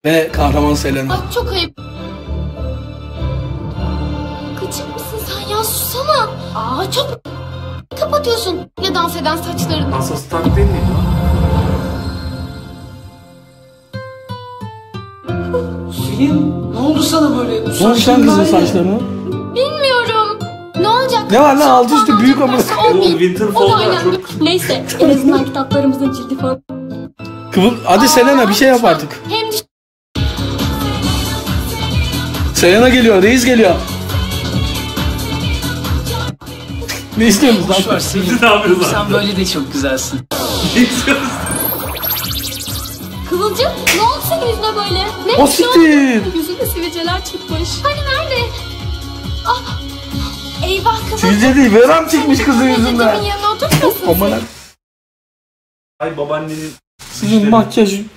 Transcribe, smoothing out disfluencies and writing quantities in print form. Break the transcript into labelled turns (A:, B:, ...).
A: Ve kahraman Selena.
B: Bak çok ayıp. Gıcık mısın sen ya, susana. Aa çok kapatıyorsun ne dans eden saçlarını.
C: Dansa stand değil miydi?
D: Selin ne oldu sana böyle? Bu
A: Ne oldu sen kızın saçlarına?
B: Bilmiyorum. Ne olacak?
A: Ne var lan, altı üstü büyük ama.
C: O Winterfell'da çok...
B: Neyse en azından kitaplarımızın cildi falan.
A: Kıvıl, hadi Selena bir şey yap artık.
B: Hem
A: Selena geliyor, reis geliyor. Ne istiyorsunuz
D: Boş ver
A: lan?
D: Selin.
C: Ne yapıyorsun
D: Sen
C: abi?
D: böyle de çok güzelsin.
B: Kıvılcım ne oldu senin yüzüne böyle? Ne?
A: O siktir.
B: Yüzünde sivilceler çıkmış. Hani nerede? Ah. Eyvah Kıvılcım.
A: Sizce değil, verem çıkmış kızın yüzünden.
B: Anneciğimin yanına oturmasın
A: Aman
B: sen.
C: Ay babaannenin...
A: sizin makyaj